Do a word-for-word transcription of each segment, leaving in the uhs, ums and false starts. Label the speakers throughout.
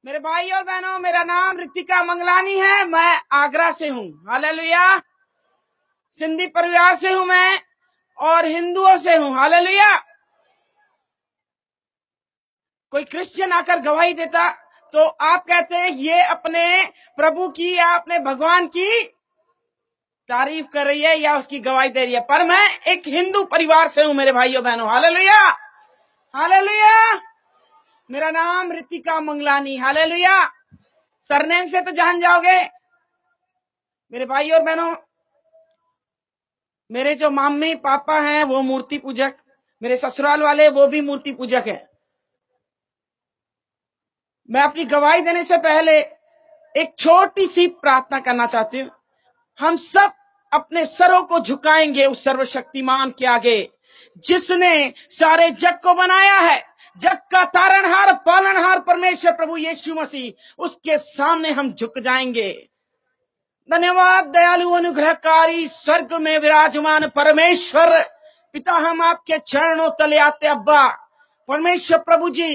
Speaker 1: मेरे भाई और बहनों, मेरा नाम रितिका मंगलानी है। मैं आगरा से हूँ। हालेलुया। सिंधी परिवार से हूँ मैं और हिंदुओं से हूँ। हालेलुया। कोई क्रिश्चियन आकर गवाही देता तो आप कहते हैं ये अपने प्रभु की या अपने भगवान की तारीफ कर रही है या उसकी गवाही दे रही है। पर मैं एक हिंदू परिवार से हूँ मेरे भाइयों बहनों। हालेलुया। हालेलुया। मेरा नाम रितिका मंगलानी। हालेलुया। सरनेम से तो जान जाओगे। मेरे भाई और बहनों, मेरे जो मम्मी पापा हैं वो मूर्ति पूजक, मेरे ससुराल वाले वो भी मूर्ति पूजक हैं। मैं अपनी गवाही देने से पहले एक छोटी सी प्रार्थना करना चाहती हूँ। हम सब अपने सरों को झुकाएंगे उस सर्वशक्तिमान के आगे जिसने सारे जग को बनाया है। जग का तारणहार पालनहार परमेश्वर प्रभु यीशु मसीह, उसके सामने हम झुक जाएंगे। धन्यवाद दयालु अनुग्रहकारी स्वर्ग में विराजमान परमेश्वर पिता, हम आपके चरणों तले आते। अब्बा परमेश्वर प्रभु जी,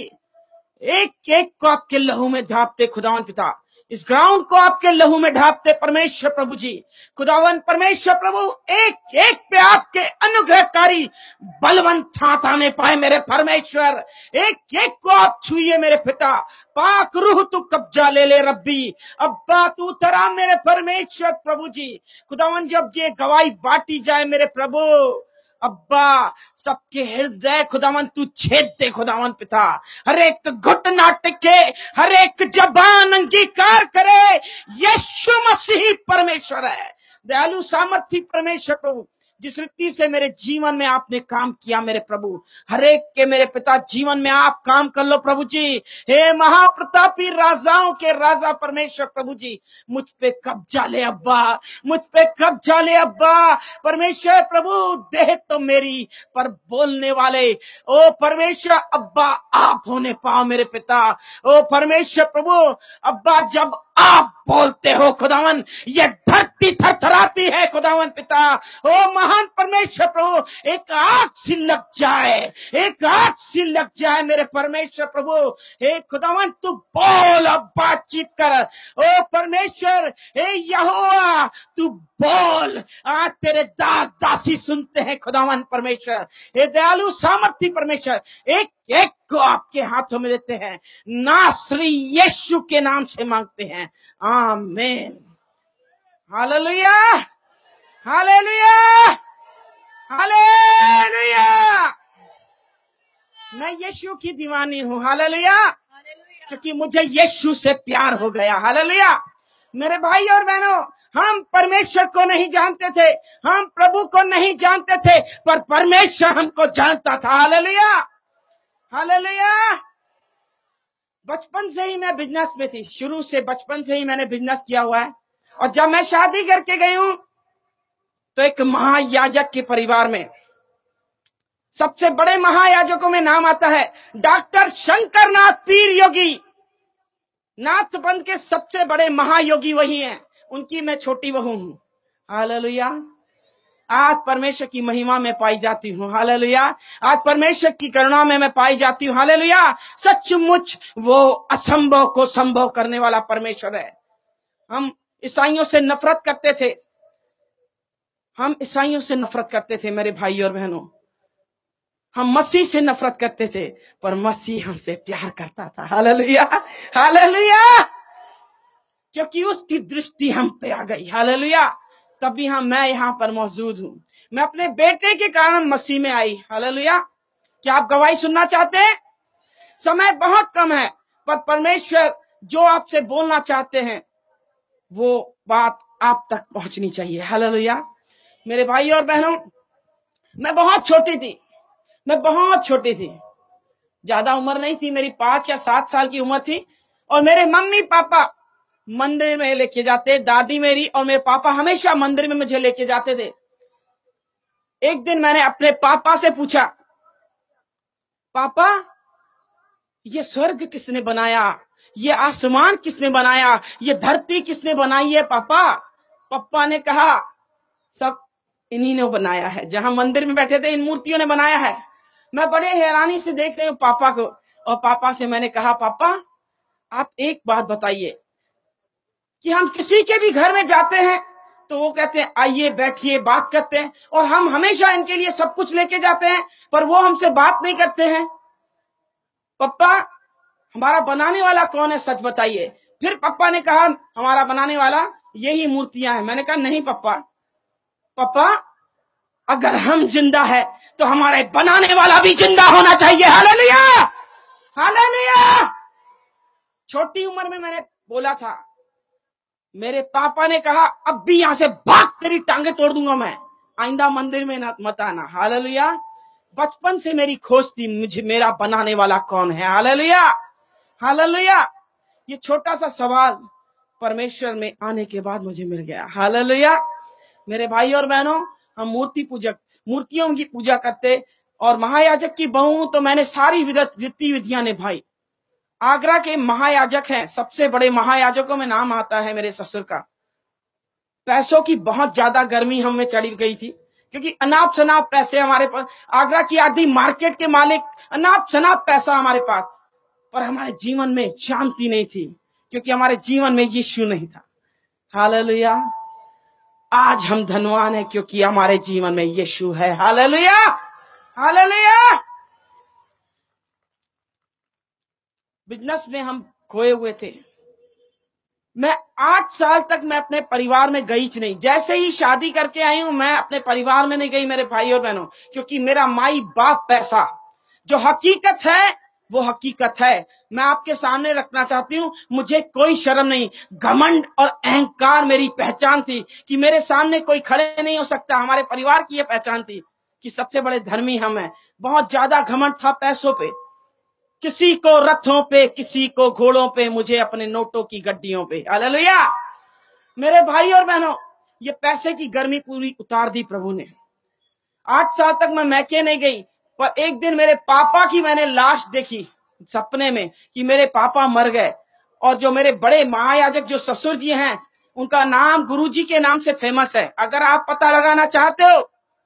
Speaker 1: एक एक को आपके लहू में ढापते खुदावन पिता, इस ग्राउंड को आपके लहू में ढापते परमेश्वर प्रभु जी। खुदावन परमेश्वर प्रभु, एक एक पे आपके अनुग्रहकारी बलवंत हाथ आने पाए मेरे परमेश्वर। एक एक को आप छुइए मेरे पिता। पाक रूह तू कब्जा ले ले रब्बी। अब्बा तू तरा मेरे परमेश्वर प्रभु जी। खुदावन जब ये गवाही बांटी जाए मेरे प्रभु, अब्बा सबके हृदय खुदावन तू छेद दे खुदावन पिता। हर एक घुटना टिके, हर एक जबान अंगीकार करे यीशु मसीह परमेश्वर है। दयालु सामर्थी परमेश्वर प्रभु, जिस रीति से मेरे जीवन में आपने काम किया मेरे प्रभु, हर एक के मेरे पिता जीवन में आप काम कर लो प्रभु जी। हे महाप्रतापी राजाओं के राजा परमेश्वर प्रभु जी, मुझ पे कब्जा ले अब्बा, मुझ पे कब्जा ले अब्बा परमेश्वर प्रभु। देह तो मेरी पर बोलने वाले ओ परमेश्वर अब्बा आप होने पाओ मेरे पिता। ओ परमेश्वर प्रभु अब्बा, जब आप बोलते हो खुदावन, ये धरती थरथराती है खुदावन पिता। ओ महान परमेश्वर प्रभु, एक आग सी लग जाए, एक आग सी लग जाए मेरे परमेश्वर प्रभु। हे खुदावन तू बोल, अब बातचीत कर। ओ परमेश्वर हे यहोवा तू बोल, आज तेरे दास दासी सुनते हैं खुदावन परमेश्वर। हे दयालु सामर्थी परमेश्वर, एक एक को आपके हाथों में देते हैं, नासरी यीशु के नाम से मांगते हैं, आमीन। हालेलुया। हालेलुया। हालेलुया। मैं यीशु की दीवानी हूँ। हालेलुया। क्योंकि मुझे यीशु से प्यार हो गया। हालेलुया। मेरे भाई और बहनों, हम परमेश्वर को नहीं जानते थे, हम प्रभु को नहीं जानते थे, पर परमेश्वर हमको जानता था। हालेलुया। हालेलुया। बचपन से ही मैं बिजनेस में थी, शुरू से बचपन से ही मैंने बिजनेस किया हुआ है। और जब मैं शादी करके गई हूं तो एक महायाजक के परिवार में, सबसे बड़े महायाजकों में नाम आता है डॉक्टर शंकर नाथ पीर योगी। नाथबंद के सबसे बड़े महायोगी वही हैं, उनकी मैं छोटी बहू हूं। हालेलुया। आज परमेश्वर की महिमा में पाई जाती हूँ। हालेलुया। आज परमेश्वर की करुणा में मैं पाई जाती हूँ। हालेलुया। सचमुच वो असंभव को संभव करने वाला परमेश्वर है। हम ईसाइयों से नफरत करते थे, हम ईसाइयों से नफरत करते थे मेरे भाई और बहनों। हम मसीह से नफरत करते थे, पर मसीह हमसे प्यार करता था। हालेलुया। हालेलुया। क्योंकि उसकी दृष्टि हम पे आ गई। हालेलुया। तभी हम मैं यहाँ पर मौजूद हूँ। मैं अपने बेटे के कारण मसीह में आई। हालेलुया। क्या आप गवाही सुनना चाहते हैं? समय बहुत कम है, पर परमेश्वर जो आपसे बोलना चाहते हैं वो बात आप तक पहुंचनी चाहिए। हालेलुया। मेरे भाई और बहनों, मैं बहुत छोटी थी, मैं बहुत छोटी थी, ज्यादा उम्र नहीं थी, मेरी पांच या सात साल की उम्र थी। और मेरे मम्मी पापा मंदिर में लेके जाते, दादी मेरी और मेरे पापा हमेशा मंदिर में मुझे लेके जाते थे। एक दिन मैंने अपने पापा से पूछा, पापा ये स्वर्ग किसने बनाया, ये आसमान किसने बनाया, ये धरती किसने बनाई है पापा? पापा ने कहा सब इन्हीं ने बनाया है, जहां मंदिर में बैठे थे इन मूर्तियों ने बनाया है। मैं बड़े हैरानी से देख रही हूँ पापा को, और पापा से मैंने कहा पापा आप एक बात बताइए कि हम किसी के भी घर में जाते हैं तो वो कहते हैं आइए बैठिए बात करते हैं, और हम हमेशा इनके लिए सब कुछ लेके जाते हैं, पर वो हमसे बात नहीं करते हैं। पप्पा, हमारा बनाने वाला कौन है, सच बताइए। फिर पापा ने कहा हमारा बनाने वाला यही मूर्तियां हैं। मैंने कहा नहीं पापा, पापा अगर हम जिंदा है तो हमारे बनाने वाला भी जिंदा होना चाहिए। Hallelujah, hallelujah. छोटी उम्र में मैंने बोला था, मेरे पापा ने कहा अब भी यहां से भाग, तेरी टांगे तोड़ दूंगा मैं, आइंदा मंदिर में मत आना। हालेलुया। बचपन से मेरी खोज थी, मुझे मेरा बनाने वाला कौन है। Hallelujah, hallelujah. ये छोटा सा सवाल परमेश्वर में आने के बाद मुझे मिल गया। हालेलुया। मेरे भाई और बहनों, हम मूर्ति पूजक, मूर्तियों की पूजा करते, और महायाजक की बहू तो मैंने सारी गतिविधियां निभाई। आगरा के महायाजक हैं, सबसे बड़े महायाजकों में नाम आता है मेरे ससुर का। पैसों की बहुत ज्यादा गर्मी हमें चढ़ी गई थी, क्योंकि अनाप शनाप पैसे हमारे पास, आगरा की आधी मार्केट के मालिक, अनाप शनाप पैसा हमारे पास, पर हमारे जीवन में शांति नहीं थी, क्योंकि हमारे जीवन में यीशु नहीं था। हालेलुया। आज हम धनवान हैं क्योंकि हमारे जीवन में यीशु है। Hallelujah, hallelujah. बिजनेस में हम खोए हुए थे। मैं आठ साल तक मैं अपने परिवार में गई नहीं। जैसे ही शादी करके आई हूं, मैं अपने परिवार में नहीं गई मेरे भाई और बहनों, क्योंकि मेरा माई बाप पैसा, जो हकीकत है वो हकीकत है। मैं आपके सामने रखना चाहती हूँ, मुझे कोई शर्म नहीं, घमंड और अहंकार मेरी पहचान थी कि मेरे सामने कोई खड़े नहीं हो सकता। हमारे परिवार की यह पहचान थी कि सबसे बड़े धर्मी हम हैं। बहुत ज्यादा घमंड था पैसों पे, किसी को रथों पे, किसी को घोड़ों पे, मुझे अपने नोटों की गड्डियों पे। हालेलुया। मेरे भाई और बहनों, ये पैसे की गर्मी पूरी उतार दी प्रभु ने। आठ साल तक मैं मैके नहीं गई, पर एक दिन मेरे पापा की मैंने लाश देखी सपने में कि मेरे पापा मर गए। और जो मेरे बड़े महायाजक जो ससुर जी हैं, उनका नाम गुरुजी के नाम से फेमस है। अगर आप पता लगाना चाहते हो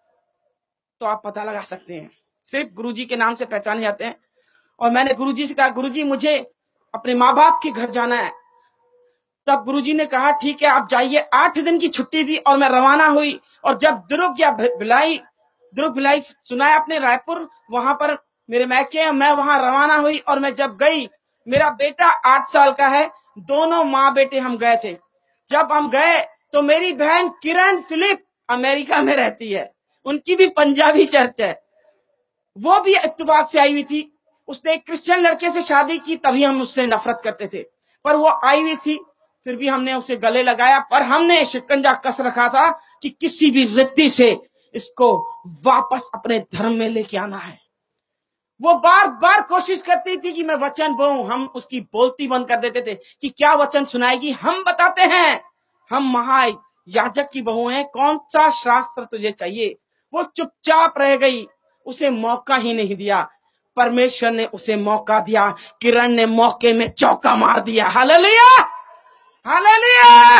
Speaker 1: तो आप पता लगा सकते हैं, सिर्फ गुरुजी के नाम से पहचाने जाते हैं। और मैंने गुरुजी से कहा, गुरुजी मुझे अपने माँ बाप के घर जाना है। तब गुरुजी ने कहा ठीक है आप जाइए। आठ दिन की छुट्टी थी और मैं रवाना हुई। और जब दुर्ग या भिलाई, दुर्ग भिलाई सुना है आपने, रायपुर, वहां पर मेरे मैके, मैं वहां रवाना हुई। और मैं जब गई, मेरा बेटा आठ साल का है, दोनों माँ बेटे हम गए थे। जब हम गए तो मेरी बहन किरण फिलिप अमेरिका में रहती है, उनकी भी पंजाबी चर्च है, वो भी इत्तेफाक से आई हुई थी। उसने एक क्रिश्चियन लड़के से शादी की, तभी हम उससे नफरत करते थे, पर वो आई हुई थी, फिर भी हमने उसे गले लगाया। पर हमने शिकंजा कस रखा था कि किसी भी रीति से इसको वापस अपने धर्म में लेके आना है। वो बार बार कोशिश करती थी कि मैं वचन बोलूं, हम उसकी बोलती बंद कर देते थे कि क्या वचन सुनाएगी। हम बताते हैं हम महायाजक की बहू हैं, कौन सा शास्त्र तुझे चाहिए। वो चुपचाप रह गई, उसे मौका ही नहीं दिया। परमेश्वर ने उसे मौका दिया, किरण ने मौके में चौका मार दिया। Hallelujah, hallelujah.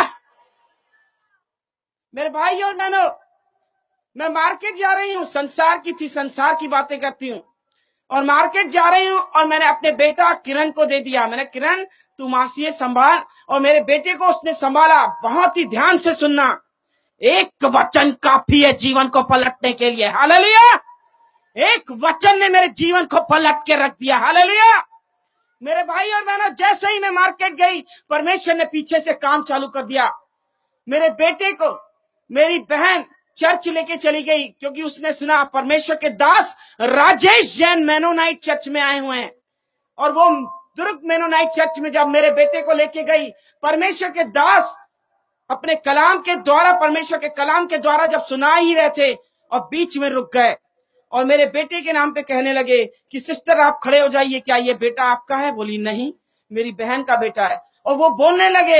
Speaker 1: मेरे भाई और बहनों, मैं मार्केट जा रही हूँ, संसार की थी, संसार की बातें करती हूँ, और मार्केट जा रही हूँ और मैंने अपने बेटा किरण को दे दिया। मैंने, किरण तू मासी संभाल, और मेरे बेटे को उसने संभाला। बहुत ही ध्यान से सुनना, एक वचन काफी है जीवन को पलटने के लिए। हालेलुया। एक वचन ने मेरे जीवन को पलट के रख दिया। हालेलुया। मेरे भाई और बहनों, जैसे ही मैं मार्केट गई, परमेश्वर ने पीछे से काम चालू कर दिया। मेरे बेटे को मेरी बहन चर्च लेके चली गई, क्योंकि उसने सुना परमेश्वर के दास राजेश जैन मेनोनाइट चर्च में आए हुए हैं। और वो दुर्ग मेनोनाइट चर्च में जब मेरे बेटे को लेके गई, परमेश्वर के दास अपने कलाम के द्वारा, परमेश्वर के कलाम के द्वारा जब सुना ही रहे थे, और बीच में रुक गए और मेरे बेटे के नाम पे कहने लगे कि सिस्टर आप खड़े हो जाइए, क्या ये बेटा आपका है? बोली नहीं, मेरी बहन का बेटा है। और वो बोलने लगे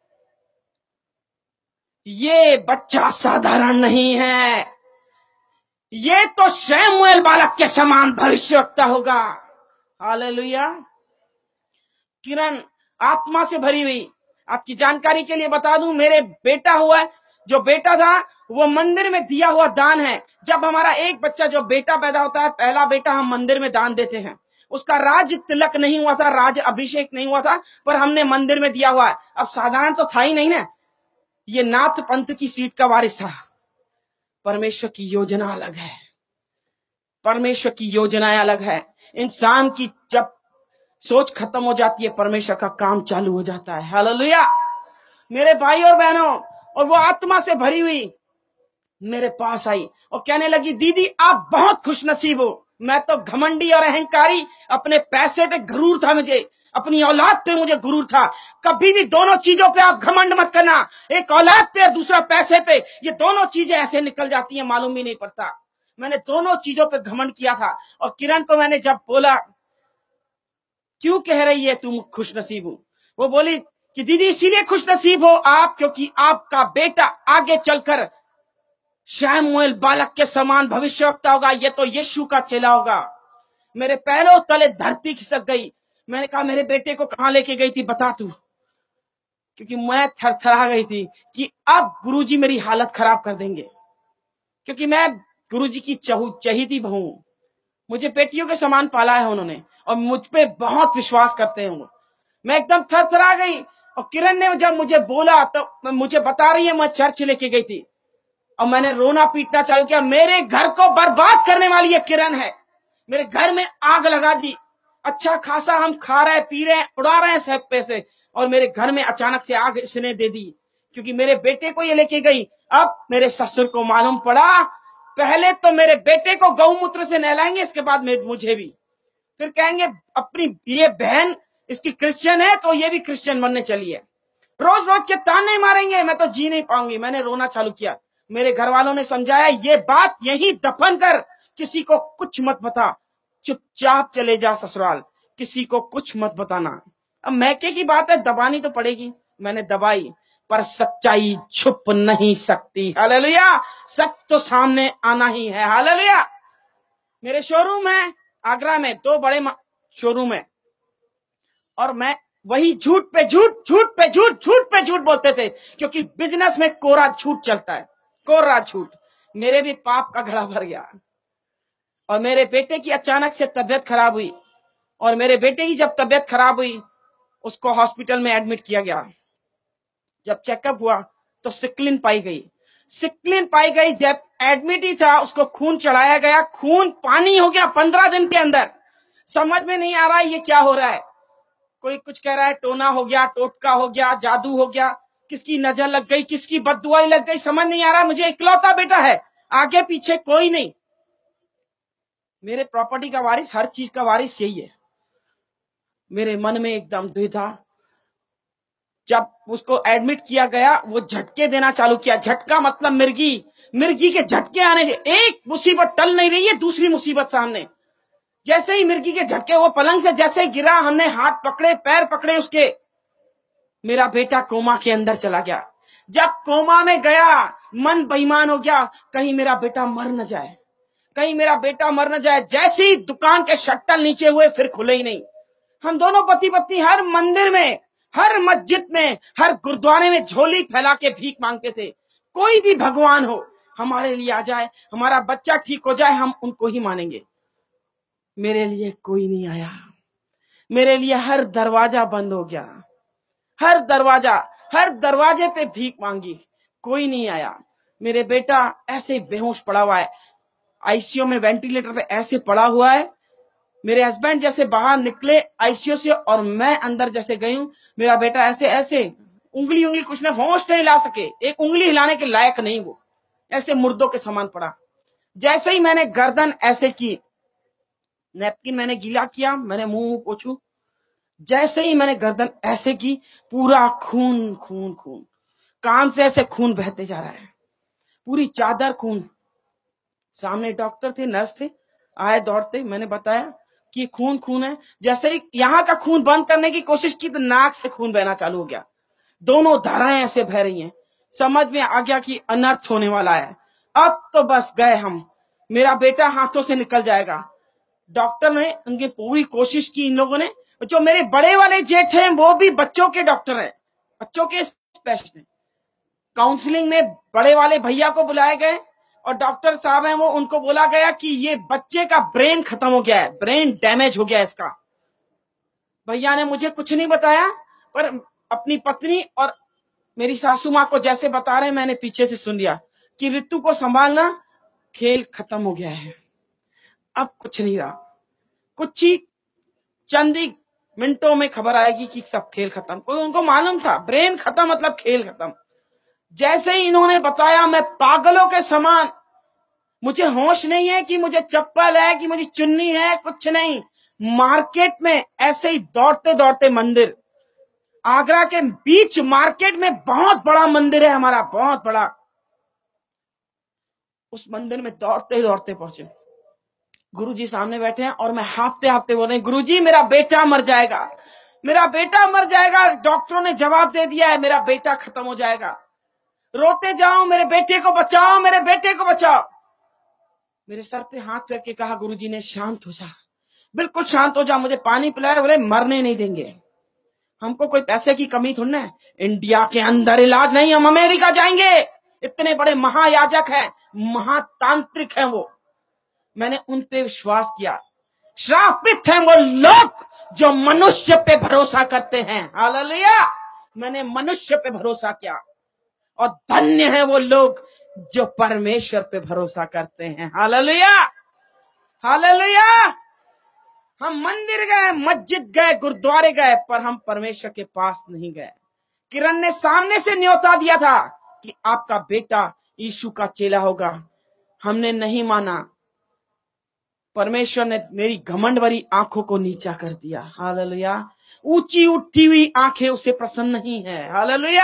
Speaker 1: ये बच्चा साधारण नहीं है, ये तो शमूएल बालक के समान भविष्यवक्ता होगा। हालेलुया। किरण आत्मा से भरी हुई। आपकी जानकारी के लिए बता दूं, मेरे बेटा हुआ, जो बेटा था वो मंदिर में दिया हुआ दान है। जब हमारा एक बच्चा, जो बेटा पैदा होता है, पहला बेटा, हम मंदिर में दान देते हैं। उसका राज तिलक नहीं हुआ था, राज अभिषेक नहीं हुआ था, पर हमने मंदिर में दिया हुआ है। अब साधारण तो था ही नहीं ना, ये नाथ पंथ की सीट का वारिस था। परमेश्वर की योजना अलग है, परमेश्वर की योजनाएं अलग है। इंसान की जब सोच खत्म हो जाती है, परमेश्वर का काम चालू हो जाता है। हालेलुया मेरे भाई और बहनों। और वो आत्मा से भरी हुई मेरे पास आई और कहने लगी, दीदी आप बहुत खुशनसीब हो। मैं तो घमंडी और अहंकारी, अपने पैसे पे गुरूर था मुझे, अपनी औलाद पे मुझे गुरूर था। कभी भी दोनों चीजों पे आप घमंड मत करना, एक औलाद पे और दूसरा पैसे पे। ये दोनों चीजें ऐसे निकल जाती हैं, मालूम भी नहीं पड़ता। मैंने दोनों चीजों पे घमंड किया था। और किरण को मैंने जब बोला, क्यों कह रही है तुम खुशनसीब हो, वो बोली कि दीदी इसीलिए खुशनसीब हो आप, क्योंकि आपका बेटा आगे चलकर शमूएल बालक के समान भविष्यवक्ता होगा। ये तो यीशु का चेला होगा। मेरे पैरों तले धरती खिसक गई। मैंने कहा, मेरे बेटे को कहां लेके गई थी बता तू, क्योंकि मैं थरथरा गई थी कि अब गुरुजी मेरी हालत खराब कर देंगे, क्योंकि मैं गुरुजी की चहेती बहू, मुझे बेटियों के समान पाला है उन्होंने और मुझ पे बहुत विश्वास करते हैं वो। मैं एकदम थरथरा गई। और किरण ने जब मुझे बोला तो मुझे बता रही है मैं चर्च लेके गई थी और मैंने रोना पीटना चालू किया। मेरे घर को बर्बाद करने वाली ये किरण है, मेरे घर में आग लगा दी। अच्छा खासा हम खा रहे पी रहे उड़ा रहे हैं सब पैसे, और मेरे घर में अचानक से आग इसने दे दी, क्योंकि मेरे बेटे को ये लेके गई। अब मेरे ससुर को मालूम पड़ा, पहले तो मेरे बेटे को गौमूत्र से नहलाएंगे, इसके बाद मुझे भी। फिर कहेंगे अपनी ये बहन इसकी क्रिश्चियन है तो ये भी क्रिश्चियन बनने चली है। रोज रोज के ताने मारेंगे, मैं तो जी नहीं पाऊंगी। मैंने रोना चालू किया। मेरे घर वालों ने समझाया, ये बात यही दफन कर, किसी को कुछ मत बता, चुपचाप चले जा ससुराल, किसी को कुछ मत बताना। अब मैके की बात है, दबानी तो पड़ेगी। मैंने दबाई, पर सच्चाई छुप नहीं सकती। हालेलुया, सच तो सामने आना ही है। हालेलुया। मेरे शोरूम है आगरा में, दो बड़े शोरूम है, और मैं वही झूठ पे झूठ झूठ पे झूठ झूठ पे झूठ बोलते थे, क्योंकि बिजनेस में कोरा झूठ चलता है, कोरा झूठ। मेरे भी पाप का घड़ा भर गया। और मेरे बेटे की अचानक से तबीयत खराब हुई, और मेरे बेटे की जब तबीयत खराब हुई उसको हॉस्पिटल में एडमिट किया गया। जब चेकअप हुआ तो सिक्लिन पाई गई। सिक्लिन पाई गई, जब एडमिट ही था उसको खून चढ़ाया गया, खून पानी हो गया पंद्रह दिन के अंदर। समझ में नहीं आ रहा है ये क्या हो रहा है। कोई कुछ कह रहा है टोना हो गया, टोटका हो गया, जादू हो गया, किसकी नजर लग गई, किसकी बददुआई लग गई, समझ नहीं आ रहा। मुझे इकलौता बेटा है, आगे पीछे कोई नहीं। मेरे प्रॉपर्टी का वारिस, हर चीज का वारिस यही है। मेरे मन में एकदम द्विधा। जब उसको एडमिट किया गया, वो झटके देना चालू किया। झटका मतलब मिर्गी, मिर्गी के झटके आने। एक मुसीबत टल नहीं रही है, दूसरी मुसीबत सामने। जैसे ही मिर्गी के झटके, वो पलंग से जैसे गिरा, हमने हाथ पकड़े पैर पकड़े उसके, मेरा बेटा कोमा के अंदर चला गया। जब कोमा में गया, मन बेईमान हो गया, कहीं मेरा बेटा मर न जाए, कहीं मेरा बेटा मर न जाए। जैसे ही दुकान के शट्टर नीचे हुए, फिर खुले ही नहीं। हम दोनों पति पत्नी हर मंदिर में, हर मस्जिद में, हर गुरुद्वारे में झोली फैला के भीख मांगते थे। कोई भी भगवान हो हमारे लिए आ जाए, हमारा बच्चा ठीक हो जाए, हम उनको ही मानेंगे। मेरे लिए कोई नहीं आया। मेरे लिए हर दरवाजा बंद हो गया, हर दरवाजा, हर दरवाजे पे भीख मांगी, कोई नहीं आया। मेरे बेटा ऐसे बेहोश पड़ा हुआ है, आईसीयू में वेंटिलेटर पे ऐसे पड़ा हुआ है। मेरे हस्बैंड जैसे बाहर निकले आईसीयू से और मैं अंदर जैसे गई हूं, मेरा बेटा ऐसे ऐसे उंगली उंगली कुछ नहीं, होश नहीं ला सके, एक उंगली हिलाने के लायक नहीं, वो ऐसे मुर्दों के समान पड़ा। जैसे ही मैंने गर्दन ऐसे की, नैपकिन मैंने गीला किया, मैंने मुंह पोछू, जैसे ही मैंने गर्दन ऐसे की, पूरा खून खून खून, कान से ऐसे खून बहते जा रहा है, पूरी चादर खून। सामने डॉक्टर थे, नर्स थे, आए दौड़ते, मैंने बताया कि खून खून है। जैसे ही यहाँ का खून बंद करने की कोशिश की तो नाक से खून बहना चालू हो गया, दोनों धाराएं ऐसे बह रही हैं। समझ में आ गया कि अनर्थ होने वाला है। अब तो बस गए हम, मेरा बेटा हाथों से निकल जाएगा। डॉक्टर ने उनकी पूरी कोशिश की। इन लोगों ने, जो मेरे बड़े वाले जेठ हैं वो भी बच्चों के डॉक्टर हैं, बच्चों के स्पेशलिस्ट हैं। काउंसलिंग में बड़े वाले भैया को बुलाए गए, और डॉक्टर साहब हैं वो, उनको बोला गया कि ये बच्चे का ब्रेन खत्म हो गया है, ब्रेन डैमेज हो गया है इसका। भैया ने मुझे कुछ नहीं बताया, पर अपनी पत्नी और मेरी सासू माँ को जैसे बता रहे मैंने पीछे से सुन लिया कि ऋतु को संभालना, खेल खत्म हो गया है, अब कुछ नहीं रहा। कुछ ही चंद ही मिनटों में खबर आएगी कि सब खेल खत्म। कोई उनको मालूम था ब्रेन खत्म मतलब खेल खत्म। जैसे ही इन्होंने बताया मैं पागलों के समान, मुझे होश नहीं है कि मुझे चप्पल है कि मुझे चुन्नी है, कुछ नहीं। मार्केट में ऐसे ही दौड़ते दौड़ते मंदिर, आगरा के बीच मार्केट में बहुत बड़ा मंदिर है हमारा, बहुत बड़ा। उस मंदिर में दौड़ते दौड़ते पहुंचे, गुरुजी सामने बैठे हैं और मैं हाफते हाफते बोल रहे हैं, गुरुजी मेरा बेटा मर जाएगा, मेरा बेटा मर जाएगा, डॉक्टरों ने जवाब दे दिया है मेरा बेटा खत्म हो जाएगा, रोते जाओ मेरे बेटे को बचाओ, मेरे बेटे को बचाओ। मेरे सर पे हाथ करके कहा गुरुजी ने, शांत हो जा, बिल्कुल शांत हो जा, मुझे पानी पिलाया। बोले मरने नहीं देंगे, हमको कोई पैसे की कमी थोड़ी है, इंडिया के अंदर इलाज नहीं, हम अमेरिका जाएंगे, इतने बड़े महायाजक हैं, महातांत्रिक हैं वो। मैंने उन पे विश्वास किया। श्रापित हैं वो लोग जो मनुष्य पे भरोसा करते हैं, हालेलुया। मैंने मनुष्य पे भरोसा किया, और धन्य है वो लोग जो परमेश्वर पे भरोसा करते हैं, हालेलुया, हालेलुया। हम मंदिर गए, मस्जिद गए, गुरुद्वारे गए, पर हम परमेश्वर के पास नहीं गए। किरण ने सामने से न्योता दिया था कि आपका बेटा यीशु का चेला होगा, हमने नहीं माना। परमेश्वर ने मेरी घमंड भरी आंखों को नीचा कर दिया, हालेलुया। ऊंची उठी हुई आंखें उसे प्रसन्न नहीं है, हालेलुया।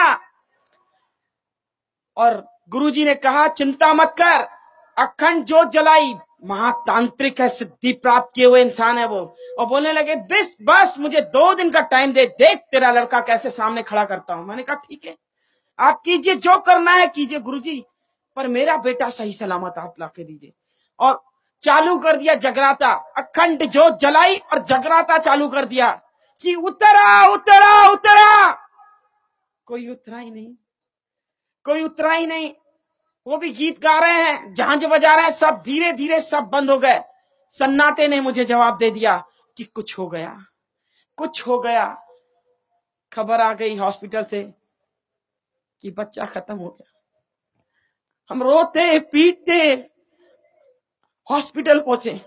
Speaker 1: और गुरुजी ने कहा चिंता मत कर, अखंड ज्योत जलाई, महातांत्रिक है, सिद्धि प्राप्त किए हुए इंसान है वो। और बोलने लगे बस बस मुझे दो दिन का टाइम दे, देख तेरा लड़का कैसे सामने खड़ा करता हूं। मैंने कहा ठीक है, आप कीजिए, जो करना है कीजिए गुरुजी, पर मेरा बेटा सही सलामत आप ला के दीजिए। और चालू कर दिया जगराता, अखंड ज्योत जलाई और जगराता चालू कर दिया कि उतरा उतरा उतरा। कोई उतरा ही नहीं, कोई उतरा ही नहीं। वो भी गीत गा रहे हैं, झांझ बजा रहे हैं, सब धीरे धीरे सब बंद हो गए। सन्नाटे ने मुझे जवाब दे दिया कि कुछ हो गया, कुछ हो गया। खबर आ गई हॉस्पिटल से कि बच्चा खत्म हो गया। हम रोते पीटते हॉस्पिटल पहुंचे।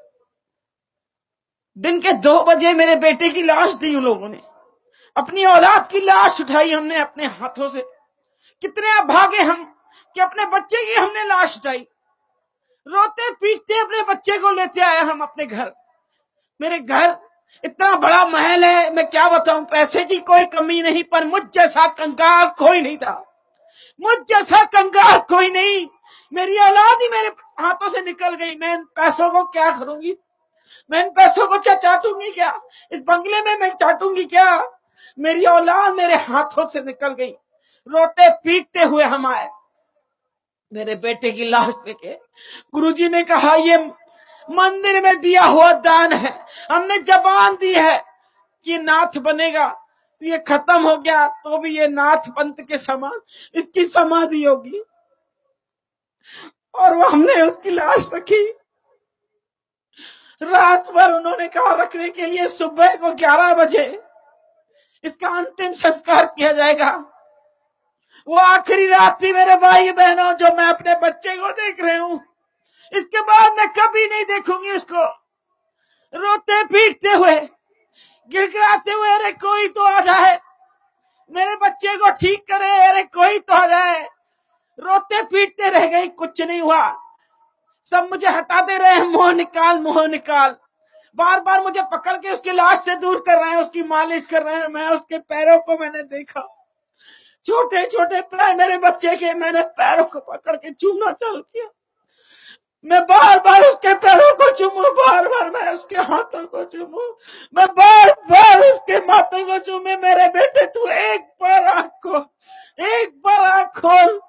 Speaker 1: दिन के दो बजे मेरे बेटे की लाश दी उन लोगों ने, अपनी औलाद की लाश उठाई हमने अपने हाथों से। कितने अभागे हम कि अपने बच्चे की हमने लाश उठाई। रोते पीटते अपने बच्चे को लेते आए हम अपने घर। मेरे घर इतना बड़ा महल है, मैं क्या बताऊं, पैसे की कोई कमी नहीं, पर मुझ जैसा कंगाल कोई नहीं था, मुझ जैसा कंगाल कोई नहीं। मेरी औलाद ही मेरे हाथों से निकल गई। मैं इन पैसों को क्या करूंगी, मैं इन पैसों को चाटूंगी क्या, इस बंगले में मैं चाटूंगी क्या। मेरी औलाद मेरे हाथों से निकल गई। रोते पीटते हुए हम आए, मेरे बेटे की लाश लेके। गुरुजी ने कहा ये मंदिर में दिया हुआ दान है, हमने जबान दी है कि नाथ बनेगा। ये खत्म हो गया तो भी ये नाथ पंथ के समान इसकी समाधि होगी। और वो हमने उसकी लाश रखी। रात भर उन्होंने कहा रखने के लिए, सुबह को ग्यारह बजे इसका अंतिम संस्कार किया जाएगा। वो आखिरी रात थी मेरे भाई बहनों जो मैं अपने बच्चे को देख रहे हूं। इसके बाद मैं कभी नहीं देखूंगी उसको। रोते पीटते हुए, गिड़गिड़ाते हुए, अरे कोई तो आ जाए मेरे बच्चे को ठीक करे, अरे कोई तो आ जाए। रोते पीटते रह गई, कुछ नहीं हुआ। सब मुझे हटाते रहे, मुंह निकाल मुंह निकाल, बार बार मुझे पकड़ के उसकी लाश से दूर कर रहे हैं, उसकी मालिश कर रहे हैं। मैं उसके पैरों को मैंने देखा, छोटे छोटे पैर मेरे बच्चे के, मैंने पैरों को पकड़ के चूमना चालू किया। मैं बार बार उसके पैरों को चूमू, बार बार मैं उसके हाथों को चूमू, मैं बार बार उसके माथे को चूमे। मेरे बेटे तू एक बार आंख खोल, एक बार आंख खोल।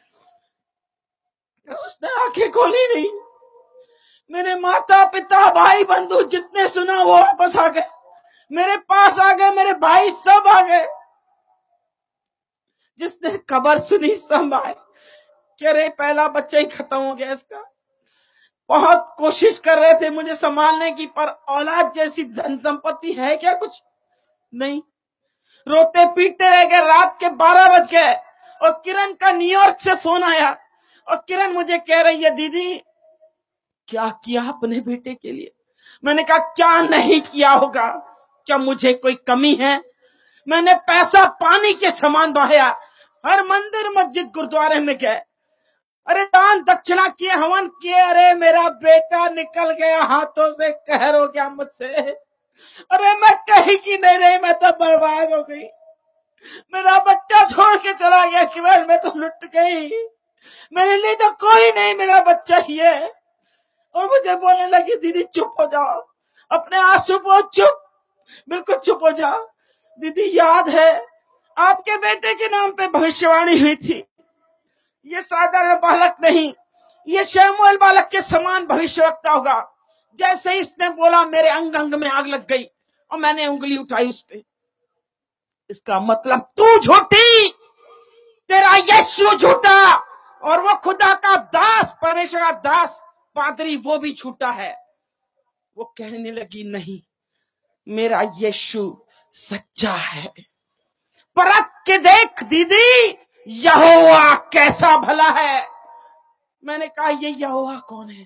Speaker 1: उसने आंखें खोली नहीं। मेरे माता पिता भाई बंधु जिसने सुना वो वापस आ गए, मेरे पास आ गए, मेरे भाई सब आ गए। जिसने खबर सुनी सब आए। कह रहे पहला बच्चा ही खत्म हो गया इसका। बहुत कोशिश कर रहे थे मुझे संभालने की, पर औलाद जैसी धन संपत्ति है क्या? कुछ नहीं। रोते पीटते रह गए। रात के बारह बज गए और किरण का न्यूयॉर्क से फोन आया और किरण मुझे कह रही है, दीदी क्या किया अपने बेटे के लिए? मैंने कहा क्या नहीं किया होगा, क्या मुझे कोई कमी है? मैंने पैसा पानी के समान बहाया, हर मंदिर मस्जिद गुरुद्वारे में गए, अरे दान दक्षिणा किए, हवन किए। अरे मेरा बेटा निकल गया हाथों से, कहर हो गया मुझसे। अरे मैं कहीं की नहीं रही, मैं तो बर्बाद हो गई। मेरा बच्चा छोड़ के चला गया किरण, मैं तो लुट गई। मेरे लिए तो कोई नहीं, मेरा बच्चा ही है। और मुझे बोलने लगी, दीदी चुप हो जाओ, अपने आंसू पोंछ, चुप, बिल्कुल चुप हो जाओ। दीदी याद है आपके बेटे के नाम पे भविष्यवाणी हुई थी, ये साधारण बालक नहीं, ये शमूएल बालक के समान भविष्यवक्ता होगा। जैसे इसने बोला मेरे अंग अंग में आग लग गई और मैंने उंगली उठाई उस पे। इसका मतलब तू झूठी, तेरा यीशु झूठा, और वो खुदा का दास, परमेश्वर का दास पादरी, वो भी झूठा है। वो कहने लगी नहीं, मेरा यीशु सच्चा है। परख के देख दीदी, यहोवा कैसा भला है। मैंने कहा ये यहोवा कौन है?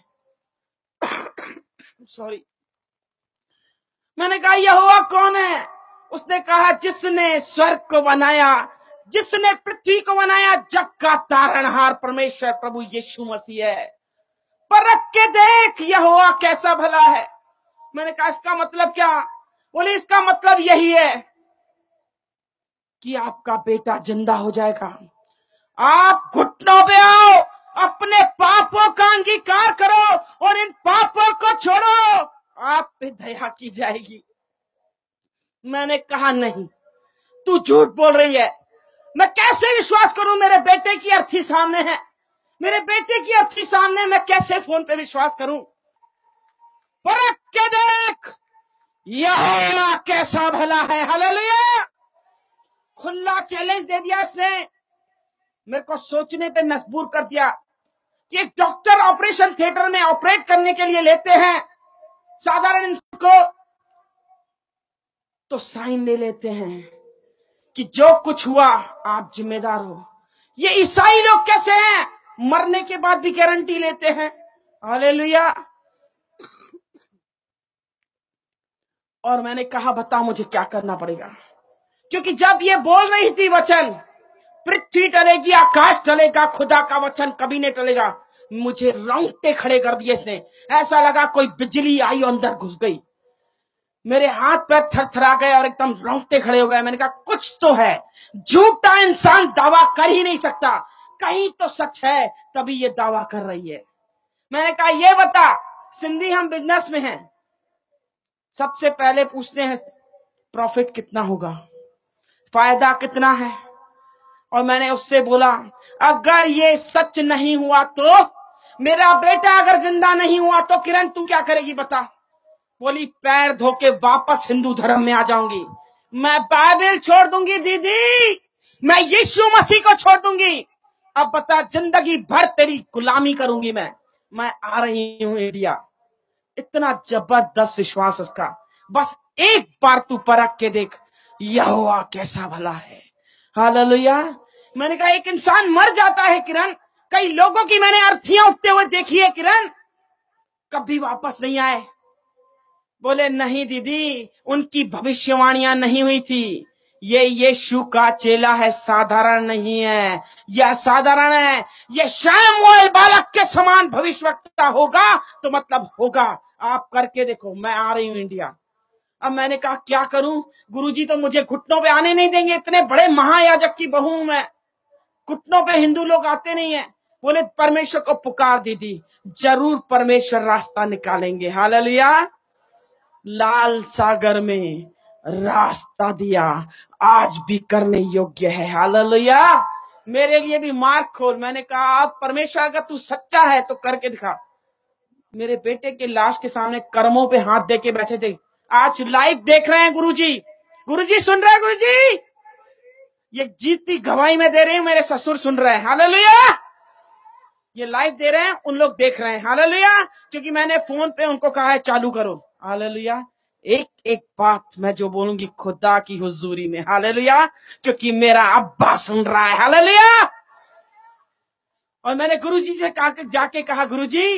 Speaker 1: सॉरी मैंने कहा यहोवा कौन है? उसने कहा जिसने स्वर्ग को बनाया, जिसने पृथ्वी को बनाया, जग का तारणहार परमेश्वर प्रभु यीशु मसीह है। परख के देख यहोवा कैसा भला है। मैंने कहा इसका मतलब क्या? बोले इसका मतलब यही है कि आपका बेटा जिंदा हो जाएगा। आप घुटनों पे आओ, अपने पापों का अंगीकार करो और इन पापों को छोड़ो, आप पे दया की जाएगी। मैंने कहा नहीं, तू झूठ बोल रही है। मैं कैसे विश्वास करूं? मेरे बेटे की अर्थी सामने है, मेरे बेटे की अर्थी सामने, मैं कैसे फोन पे विश्वास करूं? परख के देख यहोवा कैसा भला है। हालेलुया। खुला चैलेंज दे दिया इसने, मेरे को सोचने पे मजबूर कर दिया कि एक डॉक्टर ऑपरेशन थिएटर में ऑपरेट करने के लिए लेते हैं साधारण इंसान को, तो साइन ले लेते हैं कि जो कुछ हुआ आप जिम्मेदार हो। ये ईसाई लोग कैसे हैं? मरने के बाद भी गारंटी लेते हैं। हालेलुया। और मैंने कहा बता मुझे क्या करना पड़ेगा, क्योंकि जब ये बोल रही थी वचन, पृथ्वी टलेगी आकाश टलेगा, खुदा का वचन कभी नहीं टलेगा, मुझे रोंगटे खड़े कर दिए इसने। ऐसा लगा कोई बिजली आई और अंदर घुस गई, मेरे हाथ पैर थरथरा गए और एकदम रोंगटे खड़े हो गए। मैंने कहा कुछ तो है, झूठा इंसान दावा कर ही नहीं सकता, कहीं तो सच है तभी ये दावा कर रही है। मैंने कहा ये बता, सिंधी हम बिजनेस में हैं, सबसे पहले पूछते हैं प्रॉफिट कितना होगा, फायदा कितना है। और मैंने उससे बोला अगर ये सच नहीं हुआ तो, मेरा बेटा अगर जिंदा नहीं हुआ तो किरण तू क्या करेगी बता? बोली पैर धो के वापस हिंदू धर्म में आ जाऊंगी, मैं बाइबल छोड़ दूंगी दीदी, मैं यीशु मसीह को छोड़ दूंगी। अब बता, जिंदगी भर तेरी गुलामी करूंगी मैं मैं आ रही हूं इंडिया। इतना जबरदस्त विश्वास उसका। बस एक बार तू परख के देख यहोवा कैसा भला है। हालेलुया। मैंने कहा एक इंसान मर जाता है किरण, कई लोगों की मैंने अर्थियां उठते हुए देखी है किरण, कभी वापस नहीं आए। बोले नहीं दीदी, उनकी भविष्यवाणियां नहीं हुई थी, ये यीशु का चेला है, साधारण नहीं है, यह साधारण है, ये शमूएल बालक के समान भविष्यवक्ता होगा तो मतलब होगा। आप करके देखो, मैं आ रही हूं इंडिया। अब मैंने कहा क्या करूं? गुरुजी तो मुझे घुटनों पे आने नहीं देंगे, इतने बड़े महायाजक की बहू हूं मैं, घुटनों पे हिंदू लोग आते नहीं है। बोले परमेश्वर को पुकार दीदी, जरूर परमेश्वर रास्ता निकालेंगे। हालेलुया। लाल सागर में रास्ता दिया, आज भी करने योग्य है। हालेलुया। मेरे लिए भी मार्ग खोल। मैंने कहा आप परमेश्वर अगर तू सच्चा है तो करके दिखा। मेरे बेटे के लाश के सामने कर्मों पे हाथ दे के बैठे थे, आज लाइव देख रहे हैं गुरुजी। गुरुजी सुन रहे हैं? गुरुजी ये जीती गवाही में दे रही हूं, मेरे ससुर सुन रहे हैं। हालेलुया। ये लाइव दे रहे हैं, उन लोग देख रहे हैं। हालेलुया। क्योंकि मैंने फोन पे उनको कहा है चालू करो। हालेलुया। एक एक बात मैं जो बोलूंगी खुदा की हुजूरी में। हालेलुया। क्योंकि मेरा अब्बा सुन रहा है। हालेलुया। और मैंने गुरुजी से कहा, जाके कहा, गुरुजी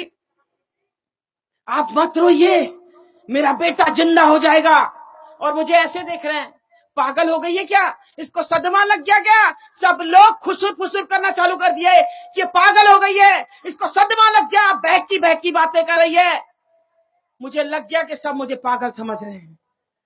Speaker 1: आप मत रोइए, मेरा बेटा जिंदा हो जाएगा। और मुझे ऐसे देख रहे हैं, पागल हो गई है क्या, इसको सदमा लग गया क्या? सब लोग खुसुर फुसुर करना चालू कर दिए, ये पागल हो गई है, इसको सदमा लग गया, बहकी बहकी बातें कर रही है। मुझे लग गया कि सब मुझे पागल समझ रहे हैं।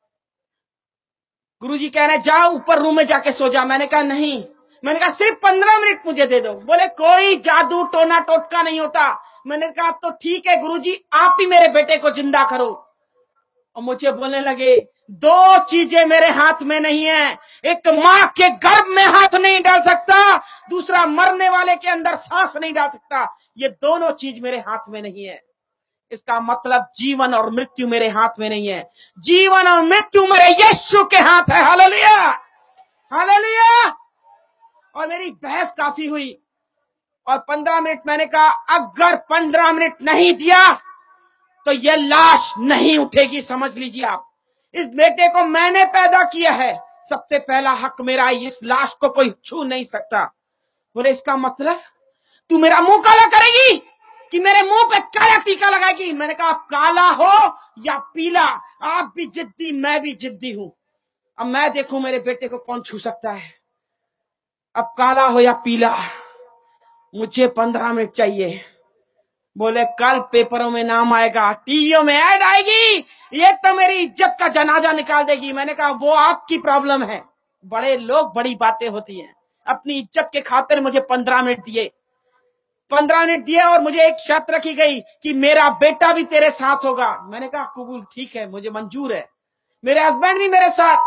Speaker 1: गुरुजी कह रहे जाओ ऊपर रूम में जाके सो जा। मैंने कहा नहीं, मैंने कहा सिर्फ पंद्रह मिनट मुझे दे दो। बोले कोई जादू टोना टोटका नहीं होता। मैंने कहा तो ठीक है गुरुजी, आप ही मेरे बेटे को जिंदा करो। और मुझे बोलने लगे दो चीजें मेरे हाथ में नहीं है, एक मां के गर्भ में हाथ नहीं डाल सकता, दूसरा मरने वाले के अंदर सांस नहीं डाल सकता। ये दोनों चीज मेरे हाथ में नहीं है। इसका मतलब जीवन और मृत्यु मेरे हाथ में नहीं है, जीवन और मृत्यु मेरे यीशु के हाथ है। Hallelujah, hallelujah. और मेरी बहस काफी हुई और पंद्रह मिनट मैंने कहा अगर पंद्रह मिनट नहीं दिया तो ये लाश नहीं उठेगी। समझ लीजिए आप, इस बेटे को मैंने पैदा किया है, सबसे पहला हक मेरा, इस लाश को कोई छू नहीं सकता। बोले इसका मतलब तू मेरा मुंह काला करेगी कि मेरे मुंह पे काला टीका लगाएगी? मैंने कहा काला हो या पीला, आप भी जिद्दी मैं भी जिद्दी हूं। अब मैं देखूं मेरे बेटे को कौन छू सकता है। अब काला हो या पीला, मुझे पंद्रह मिनट चाहिए। बोले कल पेपरों में नाम आएगा, टीवियों में ऐड आएगी, ये तो मेरी इज्जत का जनाजा निकाल देगी। मैंने कहा वो आपकी प्रॉब्लम है, बड़े लोग बड़ी बातें होती हैं। अपनी इज्जत के खातिर मुझे पंद्रह मिनट दिए, पंद्रह मिनट दिए और मुझे एक शर्त रखी गई कि मेरा बेटा भी तेरे साथ होगा। मैंने कहा कबूल, ठीक है, मुझे मंजूर है, मेरे हस्बैंड भी मेरे साथ।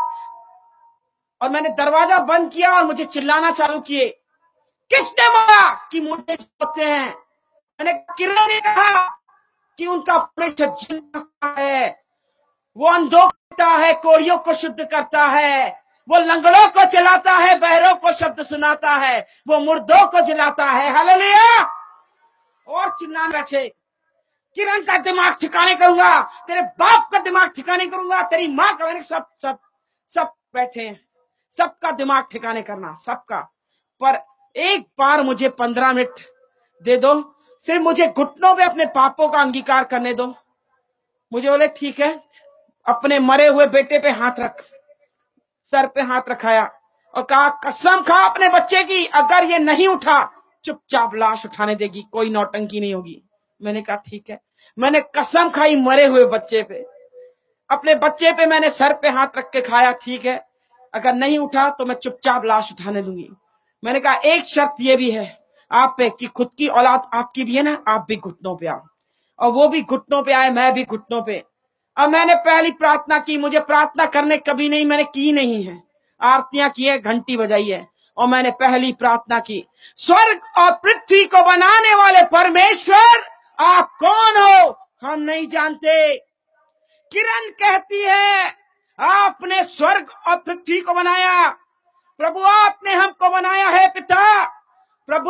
Speaker 1: और मैंने दरवाजा बंद किया और मुझे चिल्लाना चालू किए, किसने मारा कि मुझे होते हैं? मैंने किरण ने कहा कि उनका परिषद जिंदा है, वो अंधों को है, कोड़ियों को शुद्ध करता है, वो लंगड़ों को चलाता है, बहरों को शब्द सुनाता है, वो मुर्दों को जलाता है। हालेलुया। और चिल्लाने बैठे, किरण का दिमाग ठिकाने करूंगा, तेरे बाप का दिमाग ठिकाने करूंगा, तेरी माँ का। मैंने सब सब सब बैठे हैं, सबका दिमाग ठिकाने करना, सबका। पर एक बार मुझे पंद्रह मिनट दे दो, सिर्फ मुझे घुटनों पे अपने पापों का अंगीकार करने दो। मुझे बोले ठीक है। अपने मरे हुए बेटे पे हाथ रख, सर पे हाथ रखाया और कहा कसम खा अपने बच्चे की, अगर ये नहीं उठा चुपचाप लाश उठाने देगी, कोई नौटंकी नहीं होगी। मैंने कहा ठीक है। मैंने कसम खाई मरे हुए बच्चे पे, अपने बच्चे पे मैंने सर पे हाथ रख के खाया, ठीक है, अगर नहीं उठा तो मैं चुपचाप लाश उठाने दूंगी। मैंने कहा एक शर्त ये भी है आप पे कि खुद की औलाद आपकी भी है ना, आप भी घुटनों पे आओ। और वो भी घुटनों पे आए, मैं भी घुटनों पे। अब मैंने पहली प्रार्थना की, मुझे प्रार्थना करने कभी नहीं, मैंने की नहीं है, आरतियां की है, घंटी बजाई है, और मैंने पहली प्रार्थना की, स्वर्ग और पृथ्वी को बनाने वाले परमेश्वर आप कौन हो? हम नहीं जानते। किरण कहती है आपने स्वर्ग और पृथ्वी को बनाया प्रभु, आपने हमको बनाया है पिता। प्रभु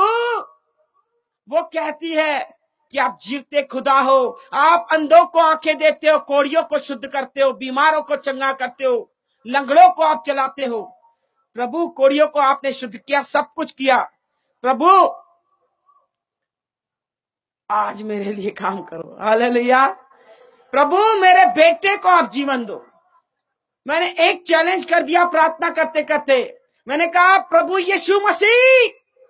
Speaker 1: वो कहती है कि आप जीवते खुदा हो, आप अंधों को आंखें देते हो, कोड़ियों को शुद्ध करते हो, बीमारों को चंगा करते हो, लंगड़ों को आप चलाते हो। प्रभु कोड़ियों को आपने शुद्ध किया, सब कुछ किया। प्रभु आज मेरे लिए काम करो। हालेलुया। प्रभु मेरे बेटे को आप जीवन दो। मैंने एक चैलेंज कर दिया प्रार्थना करते करते, मैंने कहा प्रभु यीशु मसीह,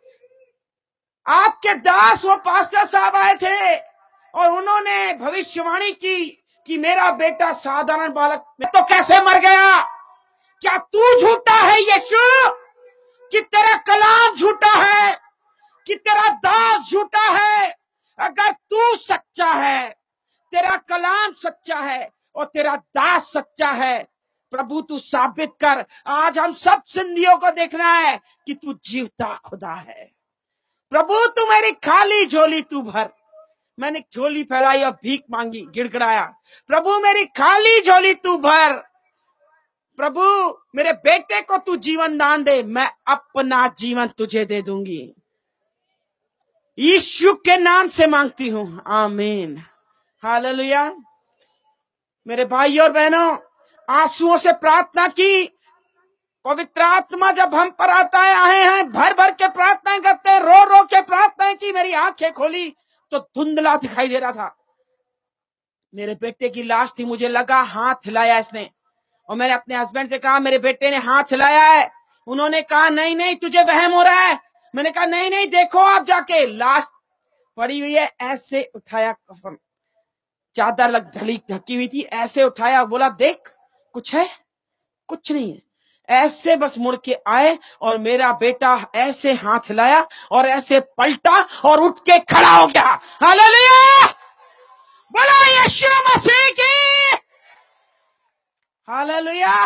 Speaker 1: आपके दास वो पास्टर साहब आए थे और उन्होंने भविष्यवाणी की कि मेरा बेटा साधारण बालक में तो कैसे मर गया। क्या तू झूठा है यीशु, कि तेरा कलाम झूठा है, कि तेरा दास झूठा है? अगर तू सच्चा है, तेरा कलाम सच्चा है और तेरा दास सच्चा है, प्रभु तू साबित कर। आज हम सब सिंधियों को देखना है कि तू जीवता खुदा है। प्रभु तू मेरी खाली झोली तू भर। मैंने झोली फैलाई और भीख मांगी, गिड़गिड़ाया, प्रभु मेरी खाली झोली तू भर। प्रभु मेरे बेटे को तू जीवन दान दे, मैं अपना जीवन तुझे दे दूंगी। यीशु के नाम से मांगती हूं, आमीन, हालेलुया। मेरे भाई और बहनों, आंसुओं से प्रार्थना की, पवित्र आत्मा जब हम पर आता है, आए हैं, भर भर के प्रार्थनाएं करते हैं, रो रो के प्रार्थनाएं की। मेरी आंखें खोली तो धुंधला दिखाई दे रहा था। मेरे बेटे की लाश थी, मुझे लगा हाथ हिलाया इसने, और मैंने अपने हस्बैंड से कहा मेरे बेटे ने हाथ हिलाया है। उन्होंने कहा नहीं नहीं तुझे वहम हो रहा है। मैंने कहा नहीं नहीं देखो आप जाके, लाश पड़ी हुई है। ऐसे उठाया, कफन चादर लग ढली ढकी हुई थी, ऐसे उठाया, बोला देख कुछ है? कुछ नहीं है। ऐसे बस मुड़ के आए और मेरा बेटा ऐसे हाथ हिलाया और ऐसे पलटा और उठ के खड़ा हो गया। हालेलुया, बोलो यीशु मसीह की, हालेलुया।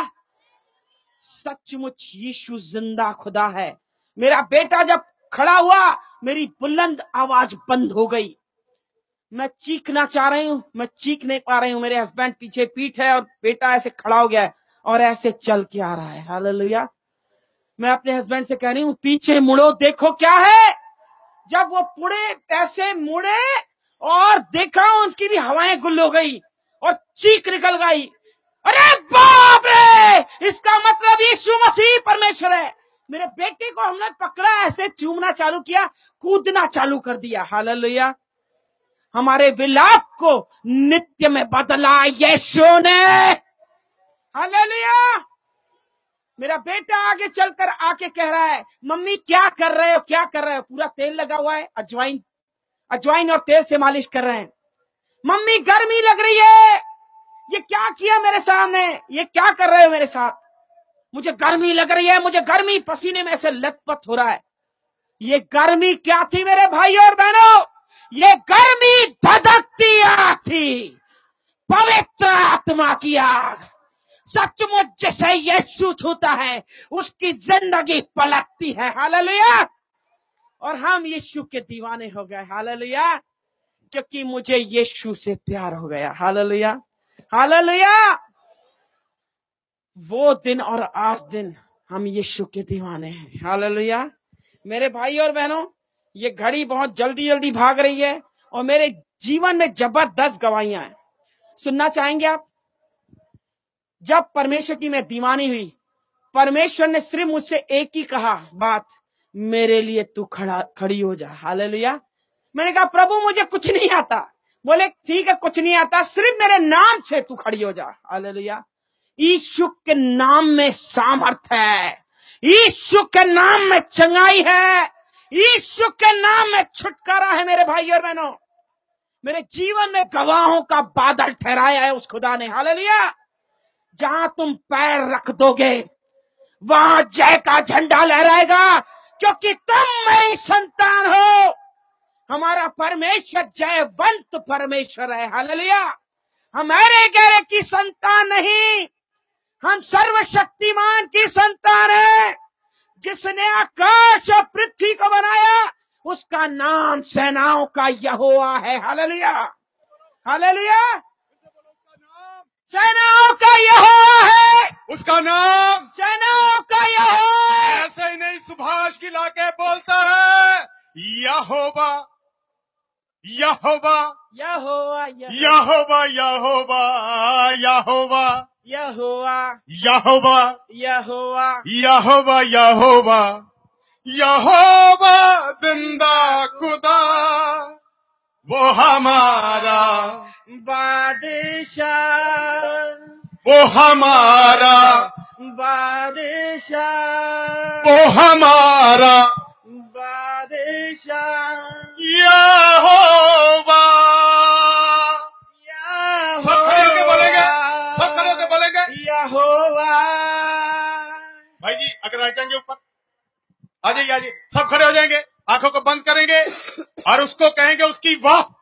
Speaker 1: सचमुच यीशु जिंदा खुदा है। मेरा बेटा जब खड़ा हुआ, मेरी बुलंद आवाज बंद हो गई। मैं चीखना चाह रही हूं, मैं चीख नहीं पा रही हूं। मेरे हस्बैंड पीछे पीठ है और बेटा ऐसे खड़ा हो गया है और ऐसे चल के आ रहा है। हालेलुया। मैं अपने हस्बैंड से कह रही हूं पीछे मुड़ो, देखो क्या है। जब वो मुड़े, ऐसे मुड़े और देखा, उनकी भी हवाएं गुल हो गई और चीख निकल गई, अरे बाप रे, इसका मतलब यीशु मसीह परमेश्वर है। मेरे बेटे को हमने पकड़ा, ऐसे चूमना चालू किया, कूदना चालू कर दिया। हालेलुया। हमारे विलाप को नित्य में बदला यीशु ने। हालेलुया। मेरा बेटा आगे चलकर आके कह रहा है मम्मी क्या कर रहे हो, क्या कर रहे हो? पूरा तेल लगा हुआ है, अजवाइन अजवाइन और तेल से मालिश कर रहे हैं। मम्मी गर्मी लग रही है, ये क्या किया मेरे सामने, ये क्या कर रहे हो मेरे साथ? मुझे गर्मी लग रही है, मुझे गर्मी, पसीने में ऐसे लथपथ हो रहा है। ये गर्मी क्या थी मेरे भाई और बहनों? ये गर्मी धधकती आग थी, पवित्र आत्मा की आग। सचमुच जिसे यीशु छूता है उसकी जिंदगी पलटती है। हालेलुया। और हम यीशु के दीवाने हो गए। हालेलुया, क्योंकि मुझे यीशु से प्यार हो गया। Hallelujah, hallelujah. वो दिन और आज दिन हम यीशु के दीवाने हैं। हालेलुया। मेरे भाई और बहनों, ये घड़ी बहुत जल्दी जल्दी भाग रही है और मेरे जीवन में जबरदस्त गवाहियां हैं। सुनना चाहेंगे आप? जब परमेश्वर की मैं दीवानी हुई, परमेश्वर ने सिर्फ मुझसे एक ही कहा बात, मेरे लिए तू खड़ा खड़ी हो जा। हालेलुया। मैंने कहा प्रभु मुझे कुछ नहीं आता। बोले ठीक है, कुछ नहीं आता, सिर्फ मेरे नाम से तू खड़ी हो जा। हालेलुया। यीशु के नाम में सामर्थ है, यीशु के नाम में चंगाई है, यीशु के नाम में छुटकारा है। मेरे भाई और बहनों, मेरे जीवन में गवाहों का बादल ठहराया है उस खुदा ने। हालेलुया। जहां तुम पैर रख दोगे वहां जय का झंडा लहराएगा, क्योंकि तुम मेरी संतान हो। हमारा परमेश्वर जयवंत परमेश्वर है। हालेलुया। हमारे गहरे की संतान नहीं, हम सर्वशक्तिमान की संतान है। जिसने आकाश और पृथ्वी को बनाया उसका नाम सेनाओं का यहोवा है। Hallelujah, hallelujah. सेनाओं का यहोवा है,
Speaker 2: उसका नाम
Speaker 1: सेनाओं का यहोवा है।
Speaker 2: ऐसे ही नहीं सुभाष की लाके बोलता है यहोवा यहोवा
Speaker 1: यहोवा
Speaker 2: यहोवा यहोवा यहोवा
Speaker 1: यहोवा
Speaker 2: यहोवा
Speaker 1: यहोवा
Speaker 2: यहोवा यहोवा यहोवा जिंदा खुदा वो हमारा
Speaker 1: बादशाह,
Speaker 2: वो हमारा
Speaker 1: बादशाह,
Speaker 2: वो हमारा
Speaker 1: बादशाह,
Speaker 2: यहोवा।
Speaker 1: यहोवा,
Speaker 2: सब खड़े होके बोलेंगे, सब खड़े होके बोलेंगे
Speaker 1: यहोवा।
Speaker 2: भाई जी अगर आ जाएंगे ऊपर, आ जाइए, आ जाइए, सब खड़े हो जाएंगे, आंखों को बंद करेंगे और उसको कहेंगे उसकी वाह